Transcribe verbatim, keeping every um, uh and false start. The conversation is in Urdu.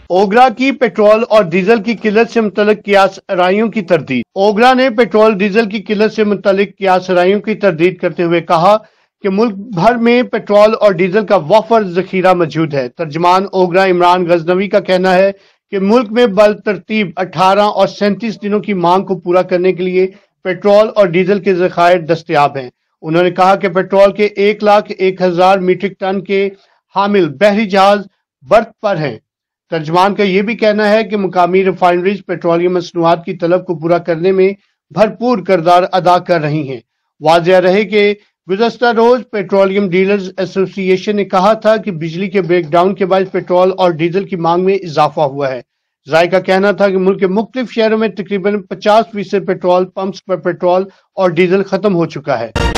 اوگرا کی پیٹرول اور ڈیزل کی قلت سے متعلق قیاس آرائیوں کی تردید۔ اوگرا نے پیٹرول ڈیزل کی قلت سے متعلق قیاس آرائیوں کی تردید کرتے ہوئے کہا کہ ملک بھر میں پیٹرول اور ڈیزل کا وافر ذخیرہ موجود ہے۔ ترجمان اوگرا عمران غزنوی کا کہنا ہے کہ ملک میں بالترتیب اٹھارہ اور سینتیس دنوں کی مانگ کو پورا کرنے کے لیے پیٹرول اور ڈیزل کے ذخائر دستیاب ہیں۔ انہوں نے کہا کہ پیٹرول کے ایک لاکھ ایک ہزار میٹرک ٹن کے حامل بحری جہاز برت پر ہیں۔ ترجمان کا یہ بھی کہنا ہے کہ مقامی ریفائنریز پیٹرولیم مصنوعات کی طلب کو پورا کرنے میں بھرپور کردار ادا کر رہی ہیں۔ واضح رہے کہ گزشتہ روز پیٹرولیم ڈیلرز ایسوسی ایشن نے کہا تھا کہ بجلی کے بریک ڈاؤن کے باعث پیٹرول اور ڈیزل کی مانگ میں اضافہ ہوا ہے۔ ذرائع کا کہنا تھا کہ ملک کے مختلف شہروں میں تقریباً پچاس فیصد پیٹرول پمپس پر پیٹرول اور ڈیزل ختم ہو چکا ہے۔